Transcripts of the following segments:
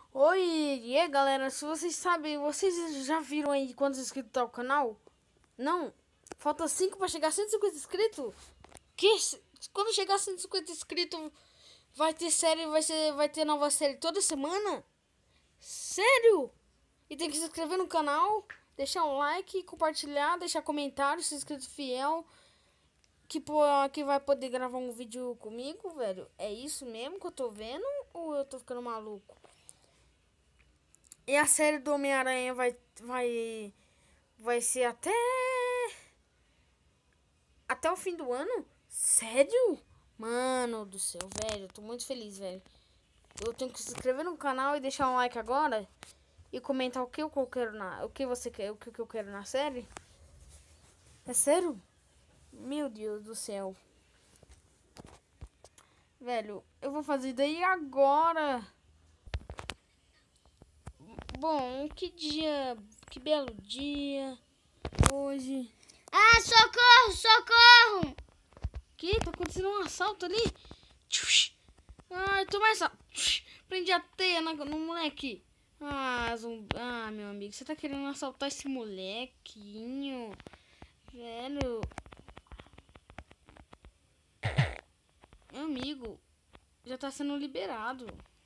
Oi, e aí galera, se vocês sabem, vocês já viram aí quantos inscritos tá o canal? Não, falta 5 para chegar a 150 inscritos? Que? Quando chegar a 150 inscritos vai ter série, vai ter nova série toda semana? Sério? E tem que se inscrever no canal, deixar um like, compartilhar, deixar comentário, se inscrito fiel, que vai poder gravar um vídeo comigo, velho. É isso mesmo que eu tô vendo ou eu tô ficando maluco? E a série do Homem-Aranha vai ser até o fim do ano? Sério? Mano do céu, velho, eu tô muito feliz, velho. Eu tenho que se inscrever no canal e deixar um like agora e comentar o que eu quero o que você quer, o que eu quero na série. É sério? Meu Deus do céu. Velho, eu vou fazer daí agora. Bom, que belo dia hoje. Ah, socorro, socorro! Que? Tá acontecendo um assalto ali? Ai, toma essa. Prendi a teia no moleque. Ah, meu amigo, você tá querendo assaltar esse molequinho? Velho. Meu amigo, já tá sendo liberado.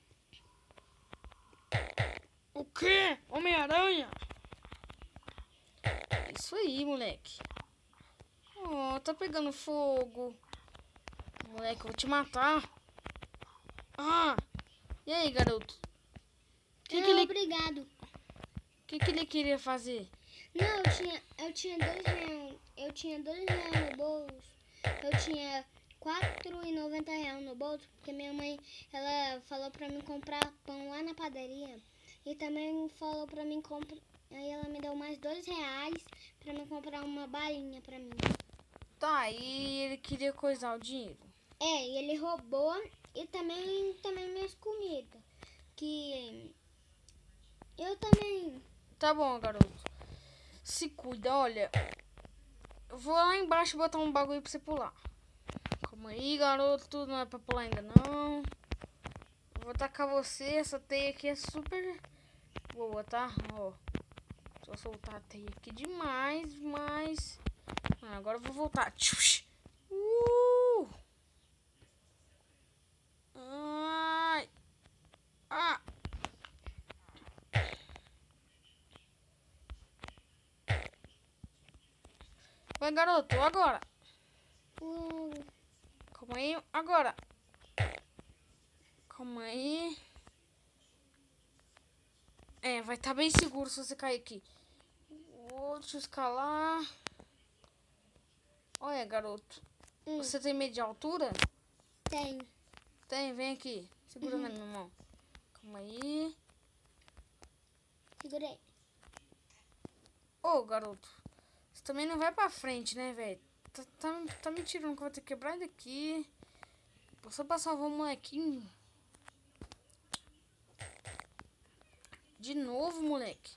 O quê? Homem-Aranha? Isso aí, moleque. Oh, tá pegando fogo. Moleque, eu vou te matar. Ah, e aí, garoto? Obrigado. O que ele queria fazer? Não, eu tinha R$2. Eu tinha R$2 no bolso. Eu tinha R$4,90 no bolso, porque minha mãe, ela falou pra mim comprar pão lá na padaria. E também falou pra mim comprar. Aí ela me deu mais R$2 pra mim comprar uma balinha pra mim. Tá, e ele queria coisar o dinheiro. É, e ele roubou e também minhas comidas. Que eu também. Tá bom, garoto. Se cuida, olha. Eu vou lá embaixo botar um bagulho pra você pular. Calma aí, garoto. Não é pra pular ainda, não. Eu vou tacar você. Essa teia aqui é super boa, tá? Ó. Só soltar a teia aqui demais, mas... agora eu vou voltar. Ai. Ah. Vai, garoto. Agora. Calma aí. Agora. Calma aí. É, vai estar bem seguro se você cair aqui. Deixa eu escalar. Olha, garoto. Você tem medo de altura? Tenho. Tem, vem aqui. Segura na minha mão. Calma aí. Segurei. Ô, garoto. Você também não vai pra frente, né, velho? Tá me tirando que eu vou ter que quebrar daqui. Só pra salvar o molequinho. De novo, moleque.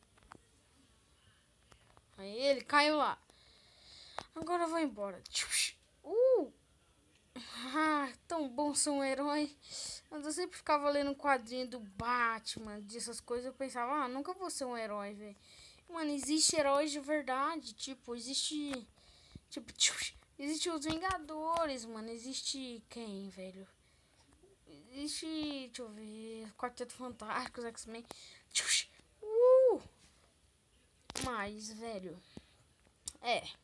Aí ele caiu lá. Agora eu vou embora. Tão bom ser um herói. Mas eu sempre ficava lendo um quadrinho do Batman, dessas coisas. Eu pensava, nunca vou ser um herói, velho. Mano, existe heróis de verdade. Tipo, existe. Tipo, existe os Vingadores, mano. Existe quem, velho? Existe. Deixa eu ver. Quarteto Fantástico, os X-Men. Mas, velho.